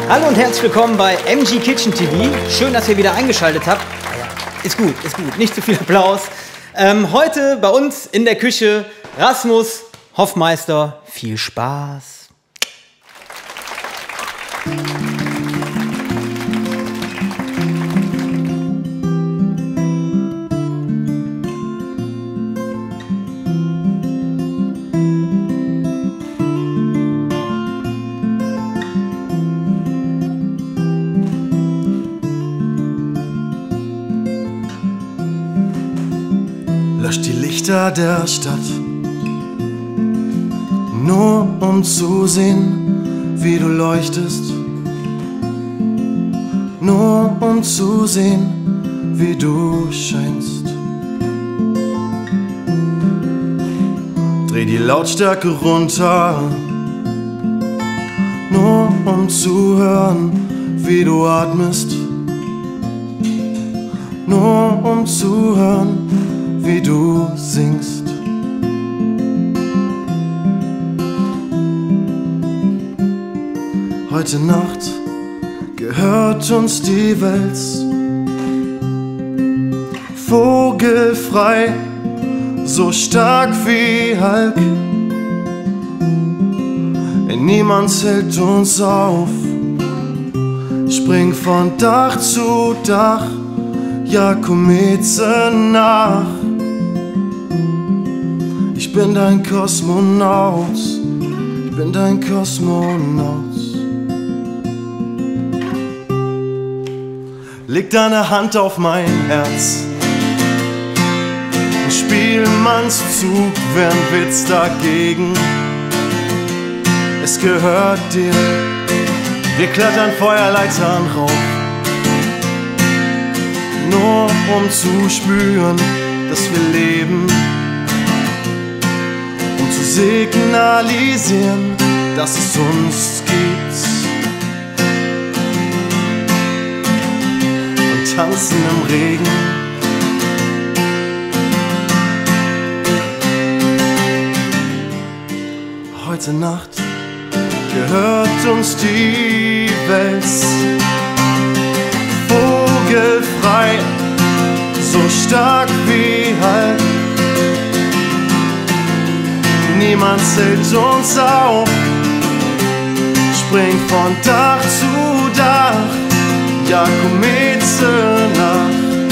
Hallo und herzlich willkommen bei MG Kitchen TV. Schön, dass ihr wieder eingeschaltet habt. Ist gut, nicht zu viel Applaus. Heute bei uns in der Küche Rasmus Hoffmeister. Viel Spaß. Löscht die Lichter der Stadt, nur um zu sehen, wie du leuchtest. Nur um zu sehen, wie du scheinst. Dreh die Lautstärke runter, nur um zu hören, wie du atmest. Nur um zu hören, wie du singst. Heute Nacht gehört uns die Welt, vogelfrei, so stark wie Hulk. Niemand hält uns auf, spring von Dach zu Dach, ja komm mit nach. Ich bin dein Kosmonaut, ich bin dein Kosmonaut. Leg deine Hand auf mein Herz, ein Spielmannszug wär ein Witz dagegen. Es gehört dir, wir klettern Feuerleitern rauf, nur um zu spüren, dass wir leben. Signalisieren, dass es uns gibt, und tanzen im Regen. Heute Nacht gehört uns die Welt, vogelfrei, so stark wie Hulk. Niemand hält uns auf, spring von Dach zu Dach, ja komm mit nach.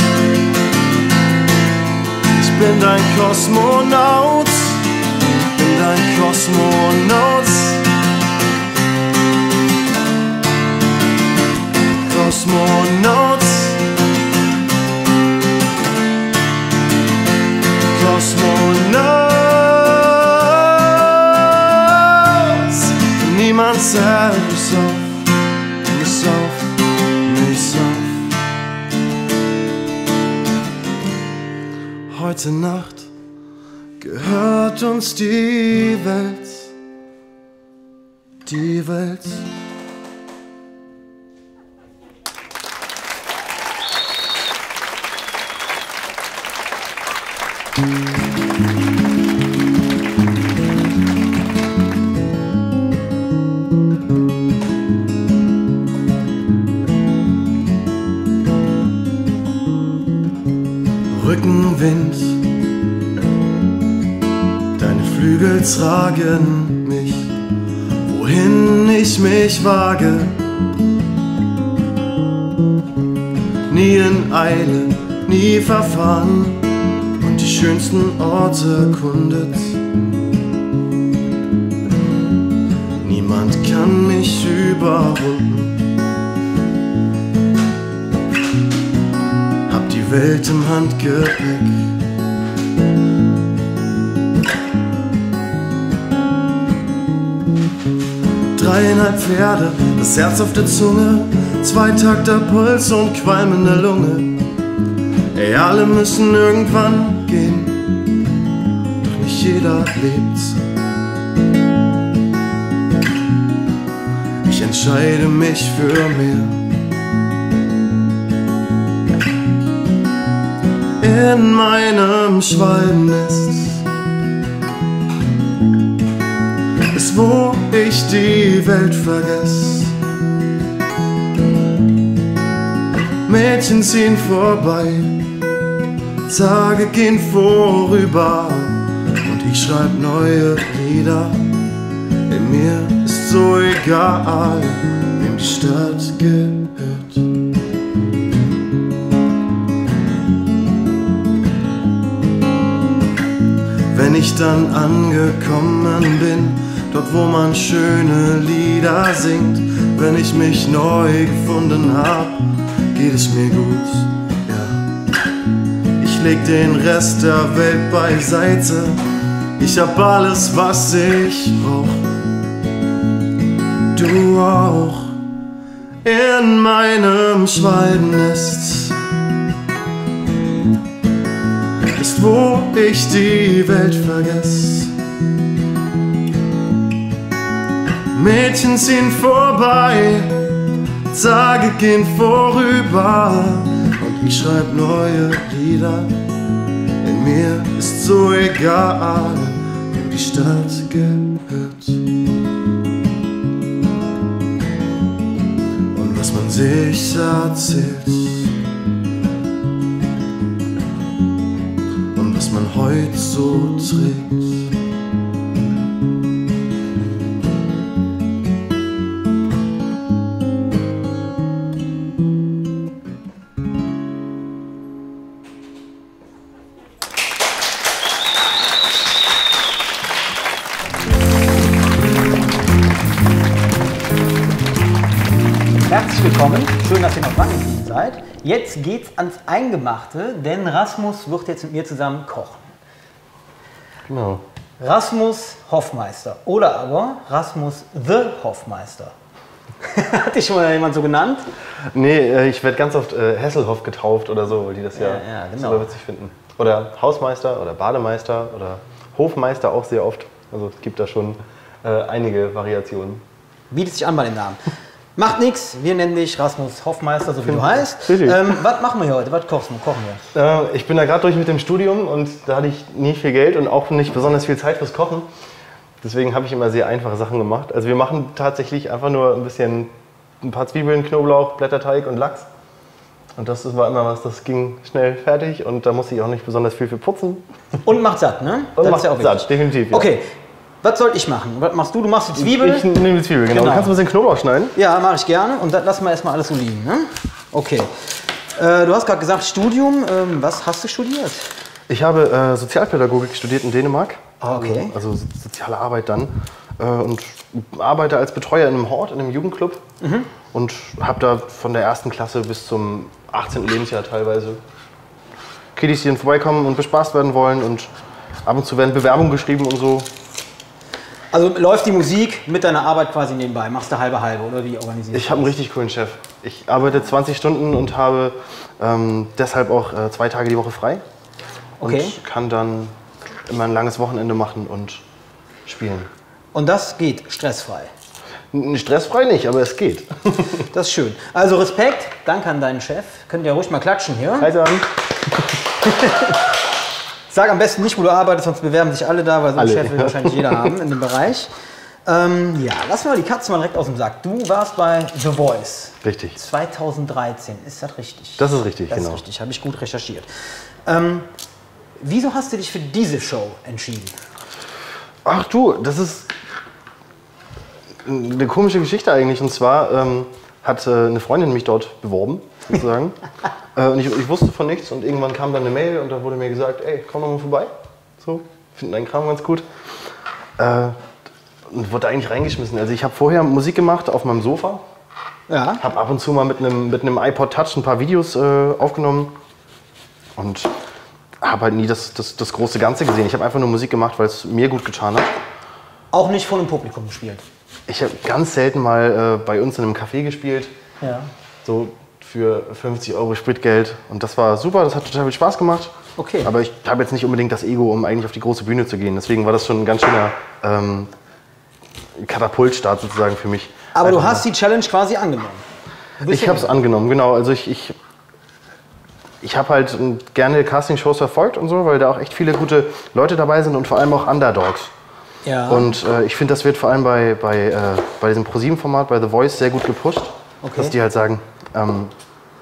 Ich bin dein Kosmonaut, bin dein Kosmonaut. Kosmonaut, Kosmonaut. Niemand hält mich auf. Heute Nacht gehört uns die Welt, die Welt. Rückenwind, deine Flügel tragen mich, wohin ich mich wage. Nie in Eile, nie verfahren und die schönsten Orte erkundet. Niemand kann mich überrunden. Welt im Handgepäck. 3,5 Pferde, das Herz auf der Zunge, 2 Takter Puls und Qualm in der Lunge. Ey, alle müssen irgendwann gehen, doch nicht jeder lebt. Ich entscheide mich für mehr. In meinem Schwalbennest ist, wo ich die Welt vergesse. Mädchen ziehen vorbei, Tage gehen vorüber und ich schreib neue Lieder. Mir ist so egal, wem die Stadt gehört. Wenn ich dann angekommen bin, dort wo man schöne Lieder singt, wenn ich mich neu gefunden hab, geht es mir gut, ja. Ich leg den Rest der Welt beiseite, ich hab alles, was ich brauch. Du auch. In meinem Schwalbennest ist, wo ich die Welt vergess. Mädchen ziehen vorbei, Tage gehen vorüber und ich schreib neue Lieder. In mir ist so egal, wem die Stadt gehört. Und was man sich erzählt und was man heute so trägt. Herzlich willkommen, schön, dass ihr noch dran geblieben seid. Jetzt geht's ans Eingemachte, denn Rasmus wird jetzt mit mir zusammen kochen. Genau. Rasmus Hoffmeister oder aber Rasmus the Hoffmeister. Hat dich schon mal jemand so genannt? Nee, ich werde ganz oft Hesselhoff getauft oder so, weil die das ja genau. super witzig finden. Oder Hausmeister oder Bademeister oder Hofmeister auch sehr oft. Also es gibt da schon einige Variationen. Bietet sich an bei den Namen. Macht nichts, wir nennen dich Rasmus Hoffmeister, so wie du heißt. Richtig. Was machen wir hier heute? Was kochen wir? Ich bin da gerade durch mit dem Studium und da hatte ich nie viel Geld und auch nicht besonders viel Zeit fürs Kochen. Deswegen habe ich immer sehr einfache Sachen gemacht. Also wir machen tatsächlich einfach nur ein paar Zwiebeln, Knoblauch, Blätterteig und Lachs. Und das war immer was, das ging schnell fertig und da musste ich auch nicht besonders viel für putzen. Und macht satt, ne? Und das macht ist ja auch satt, definitiv. Ja. Okay, was soll ich machen? Was machst du? Du machst die Zwiebel? Ich nehme die Zwiebel, genau. Du kannst ein bisschen Knoblauch schneiden. Ja, mache ich gerne. Und das lassen wir erstmal alles so liegen, ne? Okay. Du hast gerade gesagt Studium. Was hast du studiert? Ich habe Sozialpädagogik studiert in Dänemark. Ah, okay. Also soziale Arbeit dann. Und arbeite als Betreuer in einem Hort, in einem Jugendclub. Und habe da von der 1. Klasse bis zum 18. Lebensjahr teilweise Kiddies, die dann vorbeikommen und bespaßt werden wollen. Und ab und zu werden Bewerbungen geschrieben und so. Also läuft die Musik mit deiner Arbeit quasi nebenbei? Machst du halbe oder wie organisierst du das? Ich habe einen richtig coolen Chef. Ich arbeite 20 Stunden und habe deshalb auch 2 Tage die Woche frei. Okay. Und kann dann immer ein langes Wochenende machen und spielen. Und das geht stressfrei? Stressfrei nicht, aber es geht. Das ist schön. Also Respekt, danke an deinen Chef. Könnt ihr ruhig mal klatschen hier. Hi dann. Sag am besten nicht, wo du arbeitest, sonst bewerben sich alle da, weil so einen Chef will wahrscheinlich jeder haben in dem Bereich. Ja, lassen wir mal die Katze mal direkt aus dem Sack. Du warst bei The Voice. Richtig. 2013, ist das richtig? Das ist richtig, das genau. Das ist richtig, habe ich gut recherchiert. Wieso hast du dich für diese Show entschieden? Ach du, das ist eine komische Geschichte eigentlich. Und zwar hat eine Freundin mich dort beworben, sozusagen. Und ich wusste von nichts und irgendwann kam dann eine Mail und da wurde mir gesagt, ey, komm doch mal vorbei. So, finden deinen Kram ganz gut. Und wurde eigentlich reingeschmissen. Also ich habe vorher Musik gemacht auf meinem Sofa. Ja. Habe ab und zu mal mit einem iPod Touch ein paar Videos aufgenommen. Und habe halt nie das große Ganze gesehen. Ich habe einfach nur Musik gemacht, weil es mir gut getan hat. Auch nicht vor einem Publikum gespielt? Ich habe ganz selten mal bei uns in einem Café gespielt. Ja. So für 50 € Spritgeld. Und das war super, das hat total viel Spaß gemacht. Okay. Aber ich habe jetzt nicht unbedingt das Ego, um eigentlich auf die große Bühne zu gehen. Deswegen war das schon ein ganz schöner Katapultstart sozusagen für mich. Aber du hast die Challenge quasi angenommen? Ich habe es angenommen, genau. Also ich habe halt gerne Castingshows verfolgt und so, weil da auch echt viele gute Leute dabei sind und vor allem auch Underdogs. Ja. Und ich finde, das wird vor allem bei diesem ProSieben-Format, bei The Voice, sehr gut gepusht. Okay. Dass die halt sagen,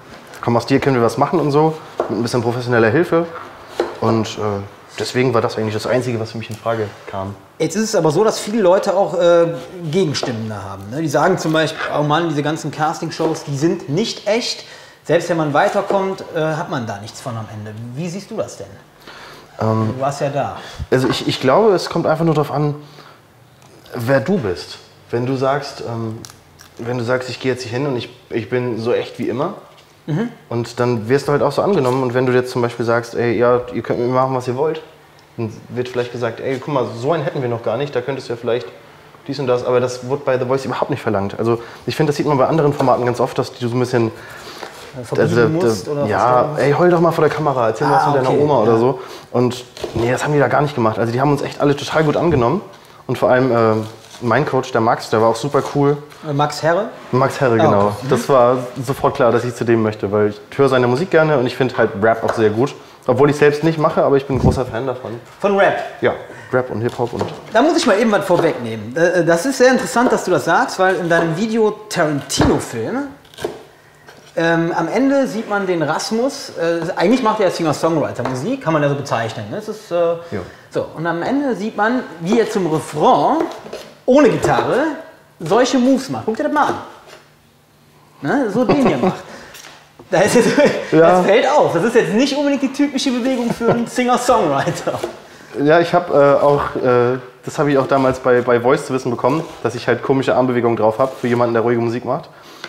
komm, aus dir können wir was machen und so, mit ein bisschen professioneller Hilfe. Und deswegen war das eigentlich das Einzige, was für mich in Frage kam. Jetzt ist es aber so, dass viele Leute auch Gegenstimmen da haben. Ne? Die sagen zum Beispiel, oh Mann, diese ganzen Castingshows, die sind nicht echt. Selbst wenn man weiterkommt, hat man da nichts von am Ende. Wie siehst du das denn? Du warst ja da. Also ich glaube, es kommt einfach nur darauf an, wer du bist. Wenn du sagst, ich gehe jetzt hier hin und ich bin so echt wie immer, und dann wirst du halt auch so angenommen. Und wenn du jetzt zum Beispiel sagst, ey, ja, ihr könnt mit mir machen, was ihr wollt, dann wird vielleicht gesagt, ey, guck mal, so einen hätten wir noch gar nicht, da könntest du ja vielleicht dies und das, aber das wird bei The Voice überhaupt nicht verlangt. Also ich finde, das sieht man bei anderen Formaten ganz oft, dass du so ein bisschen musst, oder ja, ey, heul doch mal vor der Kamera, erzähl mal was von deiner Oma oder so. Und nee, das haben die da gar nicht gemacht. Also die haben uns echt alle total gut angenommen. Und vor allem mein Coach, der Max, der war auch super cool. Max Herre? Max Herre, genau. Okay. Das war sofort klar, dass ich zu dem möchte, weil ich höre seine Musik gerne und ich finde halt Rap auch sehr gut. Obwohl ich selbst nicht mache, aber ich bin ein großer Fan davon. Von Rap? Ja, Rap und Hip-Hop und... Da muss ich mal eben was vorwegnehmen. Das ist sehr interessant, dass du das sagst, weil in deinem Video Tarantino-Film am Ende sieht man den Rasmus, eigentlich macht er ja Singer-Songwriter-Musik, kann man ja so bezeichnen. Ne? Das ist, so. Und am Ende sieht man, wie er zum Refrain ohne Gitarre solche Moves macht. Guck dir das mal an. Ne? So den hier macht. Das fällt auf. Das ist jetzt nicht unbedingt die typische Bewegung für einen Singer-Songwriter. Ja, ich habe das habe ich auch damals bei Voice zu wissen bekommen, dass ich halt komische Armbewegungen drauf habe für jemanden, der ruhige Musik macht.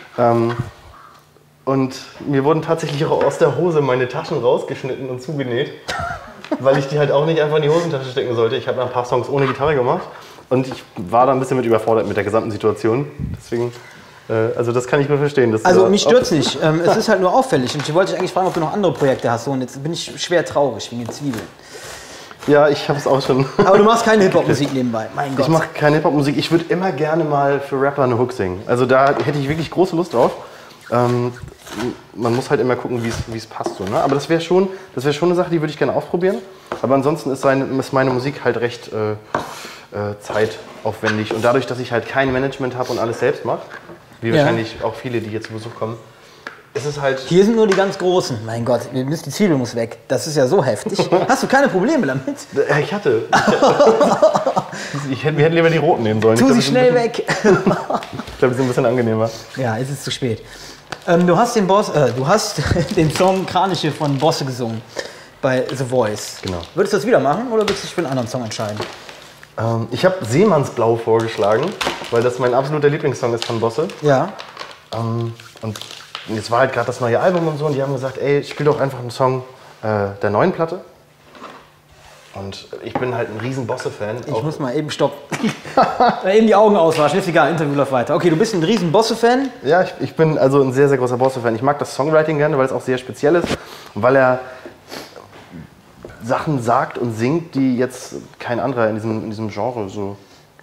Und mir wurden tatsächlich auch aus der Hose meine Taschen rausgeschnitten und zugenäht, weil ich die halt auch nicht einfach in die Hosentasche stecken sollte. Ich habe ein paar Songs ohne Gitarre gemacht und ich war da ein bisschen mit überfordert mit der gesamten Situation. Deswegen, also das kann ich nur verstehen. Also mich stört's nicht. Es ist halt nur auffällig. Und ich wollte dich eigentlich fragen, ob du noch andere Projekte hast. So, und jetzt bin ich schwer traurig wegen den Zwiebeln. Ja, ich habe es auch schon. Aber du machst keine Hip-Hop-Musik nebenbei, mein Gott. Ich mache keine Hip-Hop-Musik. Ich würde immer gerne mal für Rapper eine Hook singen. Also da hätte ich wirklich große Lust drauf. Man muss halt immer gucken, wie es passt. So, ne? Aber das wäre schon eine Sache, die würde ich gerne ausprobieren. Aber ansonsten ist meine Musik halt recht zeitaufwendig. Und dadurch, dass ich halt kein Management habe und alles selbst mache, wie wahrscheinlich auch viele, die hier zu Besuch kommen, ist es halt... Hier sind nur die ganz Großen. Mein Gott, die Zwiebel muss weg. Das ist ja so heftig. Hast du keine Probleme damit? Ich hatte. Wir hätten lieber die roten nehmen sollen. Tu sie schnell weg. Ich glaube, die sind ein bisschen angenehmer. Ja, es ist zu spät. Du hast den Song Kraniche von Bosse gesungen bei The Voice. Genau. Würdest du das wieder machen oder würdest du dich für einen anderen Song entscheiden? Ich habe Seemannsblau vorgeschlagen, weil das mein absoluter Lieblingssong ist von Bosse. Ja. Und jetzt war halt gerade das neue Album und so und die haben gesagt, ey, spiel doch einfach einen Song der neuen Platte. Und ich bin halt ein riesen Bosse-Fan. Ich muss mal eben stoppen. Eben die Augen auswaschen, ist egal, Interview läuft weiter. Okay, du bist ein riesen Bosse-Fan? Ja, ich bin also ein sehr, sehr großer Bosse-Fan. Ich mag das Songwriting gerne, weil es auch sehr speziell ist. Und weil er Sachen sagt und singt, die jetzt kein anderer in diesem Genre so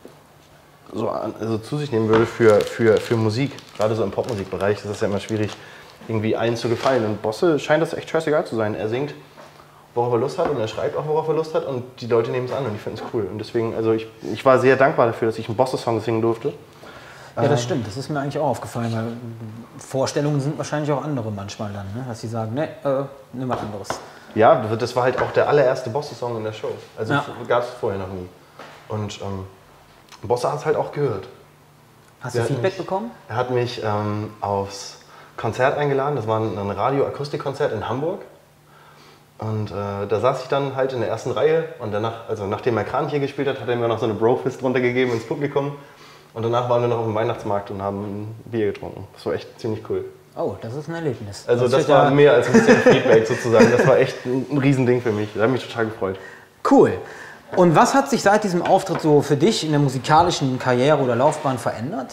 zu sich nehmen würde für Musik. Gerade so im Popmusikbereich ist es ja immer schwierig, irgendwie allen zu gefallen. Und Bosse scheint das echt scheißegal zu sein. Er singt, worauf er Lust hat und er schreibt auch, worauf er Lust hat und die Leute nehmen es an und ich finde es cool. Und deswegen, also ich war sehr dankbar dafür, dass ich einen Bosse-Song singen durfte. Ja, das stimmt. Das ist mir eigentlich auch aufgefallen, weil Vorstellungen sind wahrscheinlich auch andere manchmal dann, ne? Dass sie sagen, ne, nimm mal anderes. Ja, das war halt auch der allererste Bosse-Song in der Show. Also gab es vorher noch nie. Und Bosse hat es halt auch gehört. Hast du Feedback bekommen? Er hat mich aufs Konzert eingeladen. Das war ein Radio-Akustikkonzert in Hamburg. Und da saß ich dann halt in der ersten Reihe und danach, also nachdem er Kraniche gespielt hat, hat er mir noch so eine Bro-Fist runtergegeben ins Publikum. Und danach waren wir noch auf dem Weihnachtsmarkt und haben ein Bier getrunken. Das war echt ziemlich cool. Oh, das ist ein Erlebnis. Also das war mehr als ein bisschen Feedback sozusagen. Das war echt ein Riesending für mich. Das hat mich total gefreut. Cool. Und was hat sich seit diesem Auftritt so für dich in der musikalischen Karriere oder Laufbahn verändert?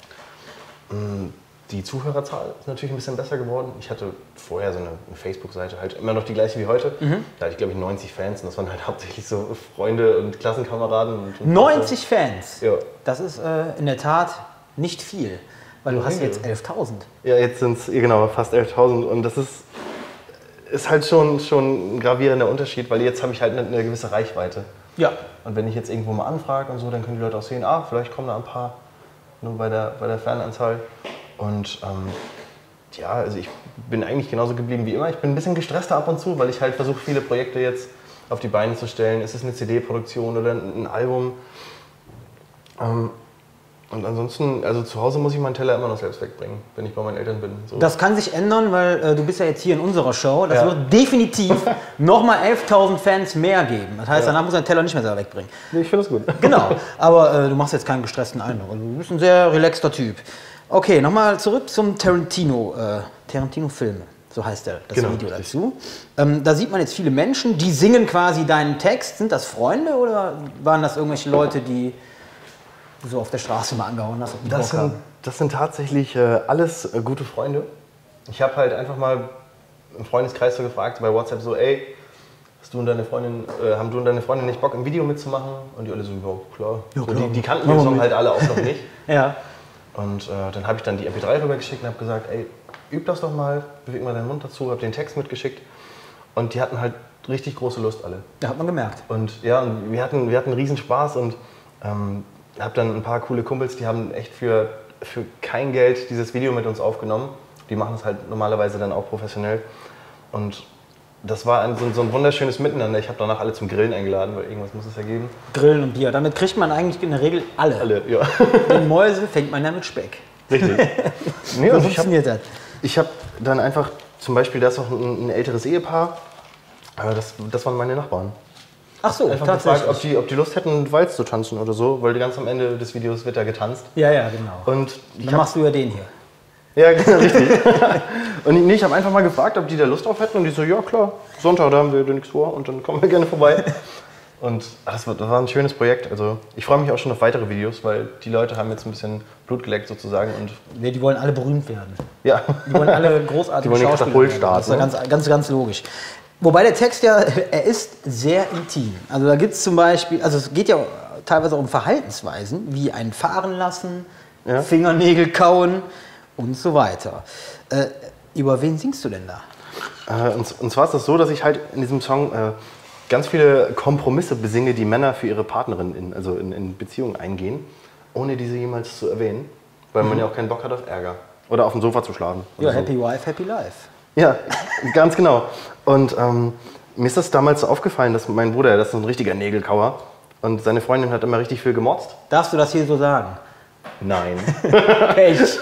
Die Zuhörerzahl ist natürlich ein bisschen besser geworden. Ich hatte vorher so eine Facebook-Seite, halt immer noch die gleiche wie heute. Da hatte ich, glaube ich, 90 Fans und das waren halt hauptsächlich so Freunde und Klassenkameraden. Und 90 Fans? Ja. Das ist in der Tat nicht viel, weil du hast jetzt 11.000. Ja, jetzt sind es genau fast 11.000 und das ist halt schon ein gravierender Unterschied, weil jetzt habe ich halt eine gewisse Reichweite. Ja. Und wenn ich jetzt irgendwo mal anfrage und so, dann können die Leute auch sehen, vielleicht kommen da ein paar nur bei der Fananzahl. Und Ja, also ich bin eigentlich genauso geblieben wie immer. Ich bin ein bisschen gestresster ab und zu, weil ich halt versuche, viele Projekte jetzt auf die Beine zu stellen. Ist es eine CD-Produktion oder ein Album? Und ansonsten, also zu Hause muss ich meinen Teller immer noch selbst wegbringen, wenn ich bei meinen Eltern bin. So. Das kann sich ändern, weil du bist ja jetzt hier in unserer Show. Das wird definitiv nochmal 11.000 Fans mehr geben. Das heißt, danach muss er den Teller nicht mehr selber wegbringen. Nee, ich finde das gut. Genau, aber du machst jetzt keinen gestressten Eindruck. Also, du bist ein sehr relaxter Typ. Okay, nochmal zurück zum Tarantino-Filme. So heißt das Video dazu. Da sieht man jetzt viele Menschen, die singen quasi deinen Text. Sind das Freunde oder waren das irgendwelche Leute, die du so auf der Straße mal angehauen hast? Das sind tatsächlich alles gute Freunde. Ich habe halt einfach mal im Freundeskreis so gefragt, bei WhatsApp so, ey, haben du und deine Freundin nicht Bock, im Video mitzumachen? Und die alle so, ja, klar. Ja, so, die kannten den Song halt alle auch noch nicht. Ja. Und dann habe ich dann die MP3 rübergeschickt und habe gesagt, ey, üb das doch mal, beweg mal deinen Mund dazu, habe den Text mitgeschickt. Und die hatten halt richtig große Lust alle. Da hat man gemerkt. Und ja, und wir hatten riesen Spaß und habe dann ein paar coole Kumpels, die haben echt für kein Geld dieses Video mit uns aufgenommen. Die machen es halt normalerweise dann auch professionell. Und das war so ein wunderschönes Miteinander. Ich habe danach alle zum Grillen eingeladen, weil irgendwas muss es ja geben. Grillen und Bier, damit kriegt man eigentlich in der Regel alle. Alle, ja. Den Mäuse fängt man ja mit Speck. Richtig. Nee, so funktioniert das. Ich habe dann einfach, zum Beispiel, da ist auch ein älteres Ehepaar, das waren meine Nachbarn. Ach so, einfach tatsächlich. gefragt, ob die Lust hätten, Walz zu tanzen oder so, weil ganz am Ende des Videos wird da getanzt. Ja, ja, genau. Und dann machst du ja den hier. Ja, genau, richtig. Und ich habe einfach mal gefragt, ob die da Lust drauf hätten und die so, ja klar, Sonntag, da haben wir nichts vor und dann kommen wir gerne vorbei. Und das war ein schönes Projekt. Also ich freue mich auch schon auf weitere Videos, weil die Leute haben jetzt ein bisschen Blut geleckt sozusagen. Und ja, die wollen alle berühmt werden. Ja. Die wollen alle großartige Schauspieler werden. Das ist ja ganz logisch. Wobei der Text ja, er ist sehr intim. Also da gibt es zum Beispiel, also es geht ja teilweise auch um Verhaltensweisen, wie ein Fahren lassen, Fingernägel kauen und so weiter. Über wen singst du denn da? Und zwar ist das so, dass ich halt in diesem Song ganz viele Kompromisse besinge, die Männer für ihre Partnerin in Beziehungen eingehen, ohne diese jemals zu erwähnen, weil man ja auch keinen Bock hat auf Ärger. Oder auf dem Sofa zu schlafen. Ja, so. Happy Wife, Happy Life. Ja, ganz genau. Und mir ist das damals aufgefallen, dass mein Bruder, das ist so ein richtiger Nägelkauer, und seine Freundin hat immer richtig viel gemotzt. Darfst du das hier so sagen? Nein. Pech.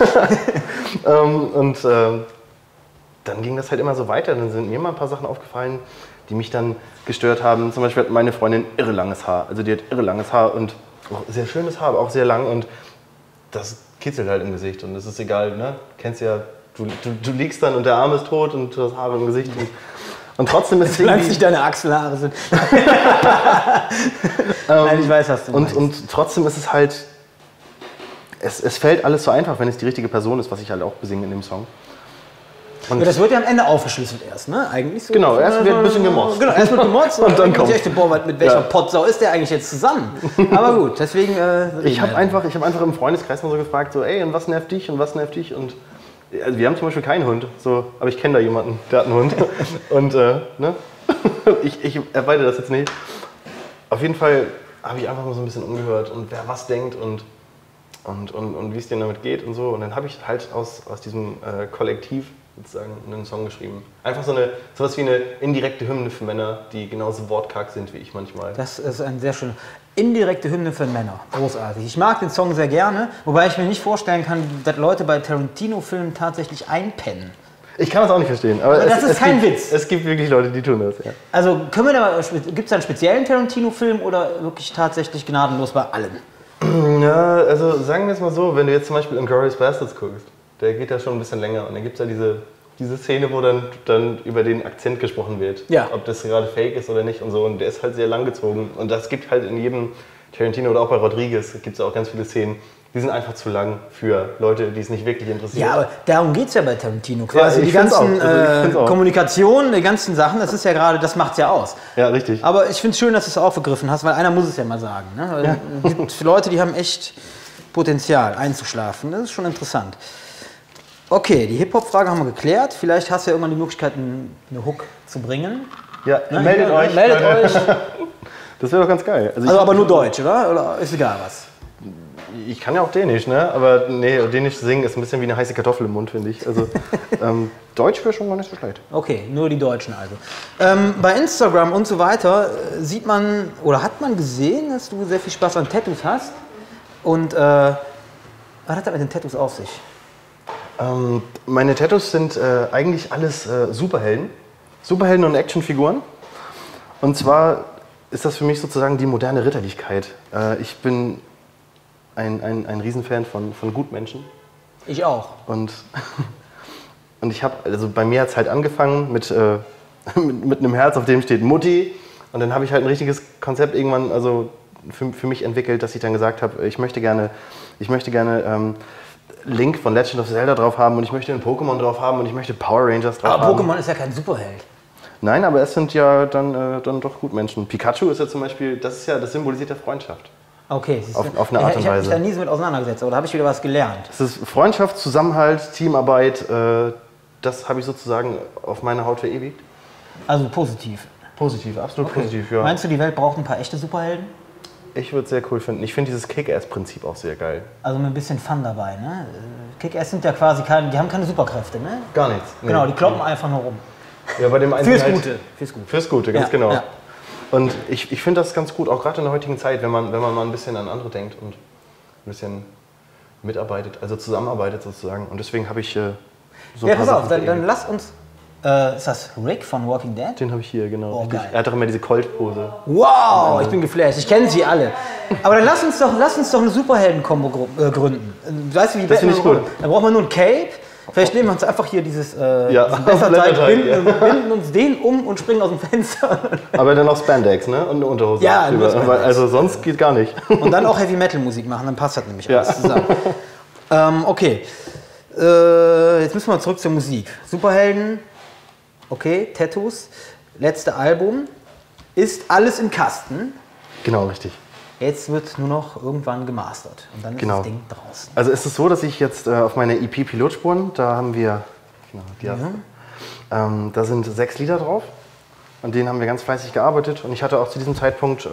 Dann ging das halt immer so weiter. Dann sind mir mal ein paar Sachen aufgefallen, die mich dann gestört haben. Zum Beispiel hat meine Freundin irre langes Haar. Also die hat irre langes Haar und auch sehr schönes Haar, aber auch sehr lang. Und das kitzelt halt im Gesicht. Und das ist egal, ne? Kennst ja, du liegst dann und der Arm ist tot und du hast Haare im Gesicht. Und trotzdem ist es irgendwie... Solange nicht deine Achselhaare sind. Nein, ich weiß, was du meinst. Und trotzdem ist es halt... Es fällt alles so einfach, wenn es die richtige Person ist, was ich halt auch besinge in dem Song. Und das wird ja am Ende aufgeschlüsselt erst, ne? Eigentlich so. Genau, erst wird ein bisschen gemotzt. Genau, erst wird gemotzt und dann kommt. Mit welcher Pottsau ist der eigentlich jetzt zusammen? Aber gut, deswegen. Ich habe einfach im Freundeskreis mal so gefragt, so, ey, und was nervt dich und was nervt dich? Und also wir haben zum Beispiel keinen Hund, so, aber ich kenne da jemanden, der hat einen Hund. Und ne? ich erweite das jetzt nicht. Auf jeden Fall habe ich einfach mal so ein bisschen umgehört und wer was denkt und wie es denen damit geht und so. Und dann habe ich halt aus diesem Kollektiv sozusagen einen Song geschrieben. Einfach sowas wie eine indirekte Hymne für Männer, die genauso wortkarg sind wie ich manchmal. Das ist ein sehr schöner. Indirekte Hymne für Männer. Großartig. Ich mag den Song sehr gerne, wobei ich mir nicht vorstellen kann, dass Leute bei Tarantino-Filmen tatsächlich einpennen. Ich kann das auch nicht verstehen. Aber das ist kein Witz. Es gibt wirklich Leute, die tun das, ja. Also gibt es da einen speziellen Tarantino-Film oder wirklich tatsächlich gnadenlos bei allen? Ja, also sagen wir es mal so, wenn du jetzt zum Beispiel Inglourious Basterds guckst, der geht ja schon ein bisschen länger und dann gibt es ja diese Szene, wo dann über den Akzent gesprochen wird, ob das gerade fake ist oder nicht und so, und der ist halt sehr langgezogen und das gibt halt in jedem Tarantino oder auch bei Rodriguez gibt es auch ganz viele Szenen, die sind einfach zu lang für Leute, die es nicht wirklich interessiert. Ja, aber darum geht es ja bei Tarantino. Quasi die ganzen Kommunikationen, die ganzen Sachen, das ist ja gerade, das macht es ja aus. Ja, richtig. Aber ich finde es schön, dass du es aufgegriffen hast, weil einer muss es ja mal sagen. Ne? Es gibt Leute, die haben echt Potenzial einzuschlafen. Das ist schon interessant. Okay, die Hip-Hop-Frage haben wir geklärt. Vielleicht hast du ja irgendwann die Möglichkeit, eine Hook zu bringen. Ja, ne? Meldet euch. Meldet euch. Das wäre doch ganz geil. Also aber nur Deutsch, oder? Oder ist egal was? Ich kann ja auch Dänisch, ne? Aber nee, Dänisch singen ist ein bisschen wie eine heiße Kartoffel im Mund, finde ich. Also Deutsch wäre schon gar nicht so schlecht. Okay, nur die Deutschen also. Bei Instagram und so weiter sieht man oder hat man gesehen, dass du sehr viel Spaß an Tattoos hast. Und was hat das mit den Tattoos auf sich? Meine Tattoos sind eigentlich alles Superhelden. Superhelden und Actionfiguren. Und zwar ist das für mich sozusagen die moderne Ritterlichkeit. Ich bin ein Riesenfan von Gutmenschen. Ich auch. Und ich habe, also bei mir hat es halt angefangen mit einem Herz, auf dem steht Mutti. Und dann habe ich halt ein richtiges Konzept irgendwann also für mich entwickelt, dass ich dann gesagt habe, ich möchte gerne Link von Legend of Zelda drauf haben und ich möchte einen Pokémon drauf haben und ich möchte Power Rangers drauf haben. Aber Pokémon ist ja kein Superheld. Nein, aber es sind ja dann doch Gutmenschen. Pikachu ist ja zum Beispiel, das symbolisiert ja Freundschaft. Okay, auf eine Art und ich habe Weise. mich da nie so mit auseinandergesetzt, aber da habe ich wieder was gelernt. Es ist Freundschaft, Zusammenhalt, Teamarbeit, das habe ich sozusagen auf meiner Haut verewigt. Also positiv. Positiv, absolut Okay. positiv, ja. Meinst du, die Welt braucht ein paar echte Superhelden? Ich würde es sehr cool finden. Ich finde dieses Kick-Ass-Prinzip auch sehr geil. Also mit ein bisschen Fun dabei, ne? Kick-Ass sind ja quasi die haben keine Superkräfte, ne? Gar nichts. Nee. Genau, die kloppen einfach nur rum. Ja, bei dem einen Fürs halt- Gute. Fürs Gute. Fürs Gute, ganz Ja, genau. ja. Und ich finde das ganz gut, auch gerade in der heutigen Zeit, wenn man mal ein bisschen an andere denkt und ein bisschen mitarbeitet, also zusammenarbeitet sozusagen. Und deswegen habe ich so ein Ja, paar pass auf, Sachen dann verewigt. lass uns. Ist das Rick von Walking Dead? Den habe ich hier, genau. Oh, Richtig. geil. Er hat doch immer diese Colt-Pose. Wow, ich bin geflasht. Ich kenne sie alle. Aber dann lass uns doch eine Superhelden-Kombo gründen. Weißt du, wie Das finde ich Batman- gut. Dann brauchen wir nur ein Cape. Vielleicht nehmen wir uns einfach hier diesen Blätterteig, Messerteig, ja. binden uns den um und springen aus dem Fenster. Aber dann noch Spandex, ne? Und eine Unterhose. Ja, nur drüber. Spandex. Weil- Also sonst geht gar nicht. Und dann auch Heavy-Metal-Musik machen, dann passt das nämlich Ja. alles zusammen. Okay, jetzt müssen wir zurück zur Musik. Superhelden, okay, Tattoos, letzte Album, ist alles im Kasten. Genau, richtig. Jetzt wird nur noch irgendwann gemastert und dann ist Genau. das Ding draußen. Also ist es so, dass ich jetzt auf meine EP Pilotspuren, da haben wir, genau, die erste, da sind 6 Lieder drauf. An denen haben wir ganz fleißig gearbeitet und ich hatte auch zu diesem Zeitpunkt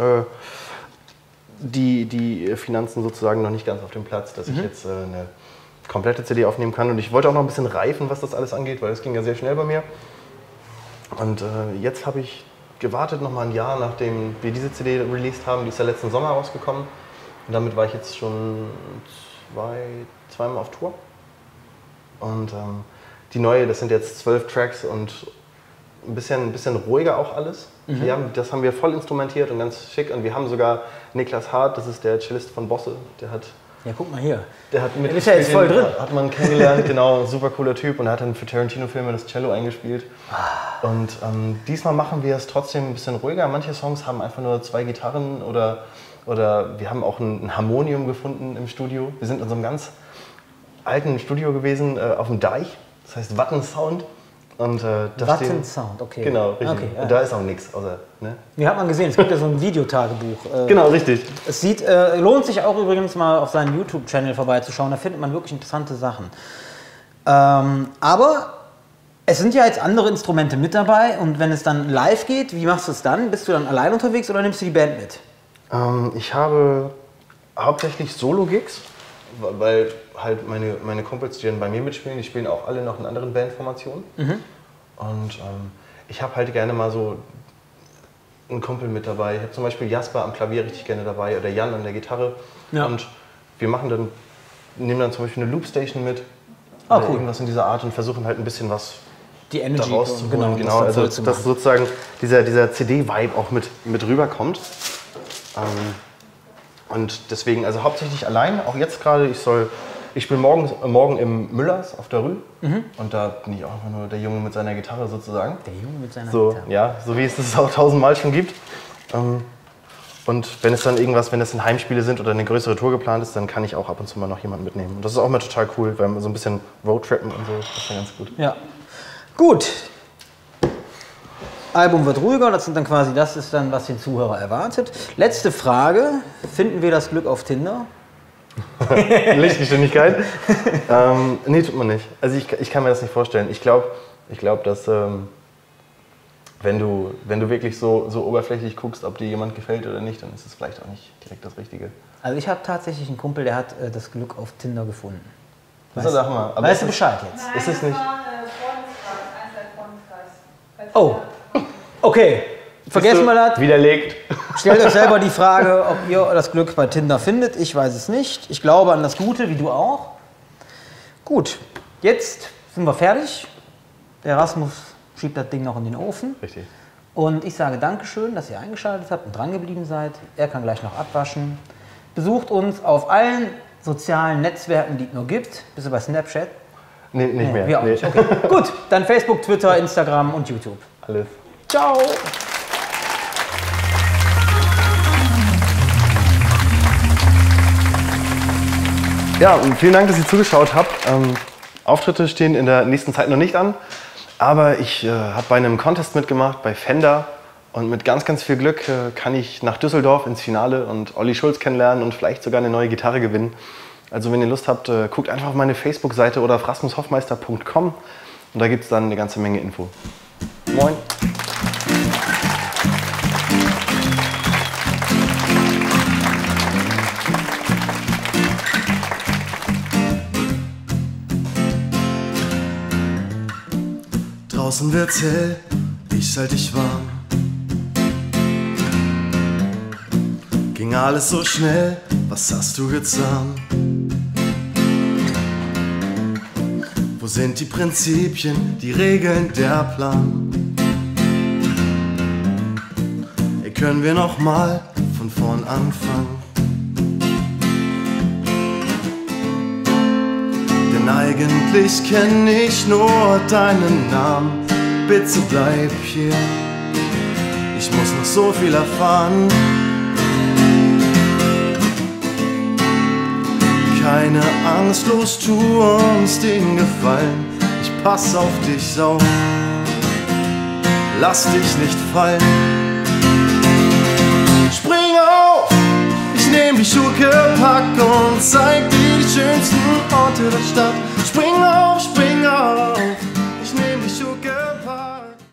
die Finanzen sozusagen noch nicht ganz auf dem Platz, dass ich jetzt eine komplette CD aufnehmen kann. Und ich wollte auch noch ein bisschen reifen, was das alles angeht, weil es ging ja sehr schnell bei mir. Und jetzt habe ich gewartet noch mal ein Jahr, nachdem wir diese CD released haben. Die ist ja letzten Sommer rausgekommen. Und damit war ich jetzt schon zweimal auf Tour. Und die neue, das sind jetzt 12 Tracks und ein bisschen ruhiger auch alles. Das haben wir voll instrumentiert und ganz schick. Und wir haben sogar Niklas Hart, das ist der Cellist von Bosse, der hat Ja, guck mal hier. der hat mit ist ja jetzt voll drin. Hat man kennengelernt, genau, ein super cooler Typ und er hat dann für Tarantino-Filme das Cello eingespielt. Und diesmal machen wir es trotzdem ein bisschen ruhiger. Manche Songs haben einfach nur 2 Gitarren oder wir haben auch ein Harmonium gefunden im Studio. Wir sind in so einem ganz alten Studio gewesen, auf dem Deich, das heißt Wattensound. Und, Wattensound, okay. Genau, richtig. Okay, ja. Und da ist auch nichts, außer, ne? Ja, hat man gesehen, es gibt ja so ein Videotagebuch. Genau, richtig. Es lohnt sich auch übrigens mal auf seinen YouTube-Channel vorbeizuschauen, da findet man wirklich interessante Sachen. Aber es sind ja jetzt andere Instrumente mit dabei und wenn es dann live geht, wie machst du es dann? Bist du dann allein unterwegs oder nimmst du die Band mit? Ich habe hauptsächlich Solo-Gigs, weil halt meine Kumpels, die dann bei mir mitspielen, die spielen auch alle noch in anderen Bandformationen. Und ich habe halt gerne mal so einen Kumpel mit dabei. Ich habe zum Beispiel Jasper am Klavier richtig gerne dabei oder Jan an der Gitarre. Ja. Und wir nehmen dann zum Beispiel eine Loopstation mit. Ah, Oder cool. irgendwas in dieser Art und versuchen halt ein bisschen was Die Energy, daraus zu holen. Genau, das also voll zu dass machen. sozusagen dieser CD-Vibe auch mit rüberkommt. Und deswegen, also hauptsächlich allein, auch jetzt gerade, ich spiele morgen im Müllers auf der Rue und da bin ich auch einfach nur der Junge mit seiner Gitarre sozusagen. Der Junge mit seiner So, Gitarre. ja, so wie es das auch 1000-mal schon gibt. Und wenn es dann Heimspiele sind oder eine größere Tour geplant ist, dann kann ich auch ab und zu mal noch jemanden mitnehmen. Und das ist auch mal total cool, weil wir so ein bisschen Roadtrippen und so, das ist ja ganz gut. Ja. Gut. Album wird ruhiger, das ist dann, was den Zuhörer erwartet. Letzte Frage, finden wir das Glück auf Tinder? Lichtgeschwindigkeit? Nee, tut man nicht. Also ich kann mir das nicht vorstellen. Ich glaube, dass wenn du wirklich so oberflächlich guckst, ob dir jemand gefällt oder nicht, dann ist es vielleicht auch nicht direkt das Richtige. Also ich habe tatsächlich einen Kumpel, der hat das Glück auf Tinder gefunden. Weißt du, weißt du Bescheid jetzt? Nein, Ist es nicht? Oh, okay. Vergessen wir das. Widerlegt. Stellt euch selber die Frage, ob ihr das Glück bei Tinder findet. Ich weiß es nicht. Ich glaube an das Gute, wie du auch. Gut, jetzt sind wir fertig. Der Rasmus schiebt das Ding noch in den Ofen. Richtig. Und ich sage Dankeschön, dass ihr eingeschaltet habt und dran geblieben seid. Er kann gleich noch abwaschen. Besucht uns auf allen sozialen Netzwerken, die es nur gibt. Bist du bei Snapchat? Nee, nicht mehr. Wir auch nicht. Okay. Gut, dann Facebook, Twitter, Instagram und YouTube. Alles. Ciao! Ja, und vielen Dank, dass ihr zugeschaut habt. Auftritte stehen in der nächsten Zeit noch nicht an, aber ich habe bei einem Contest mitgemacht, bei Fender. Und mit ganz, ganz viel Glück kann ich nach Düsseldorf ins Finale und Olli Schulz kennenlernen und vielleicht sogar eine neue Gitarre gewinnen. Also wenn ihr Lust habt, guckt einfach auf meine Facebook-Seite oder auf rasmushoffmeister.com und da gibt es dann eine ganze Menge Info. Moin! Draußen wird's hell, ich halte dich warm. Ging alles so schnell, was hast du getan? Wo sind die Prinzipien, die Regeln, der Plan? Ey, können wir noch mal von vorn anfangen? Denn eigentlich kenn ich nur deinen Namen. Bitte bleib hier, ich muss noch so viel erfahren. Keine Angst, los, tu uns den Gefallen. Ich pass auf dich auf, lass dich nicht fallen. Spring auf, ich nehm die Schuhe, pack und zeig dir die schönsten Orte der Stadt. Spring auf.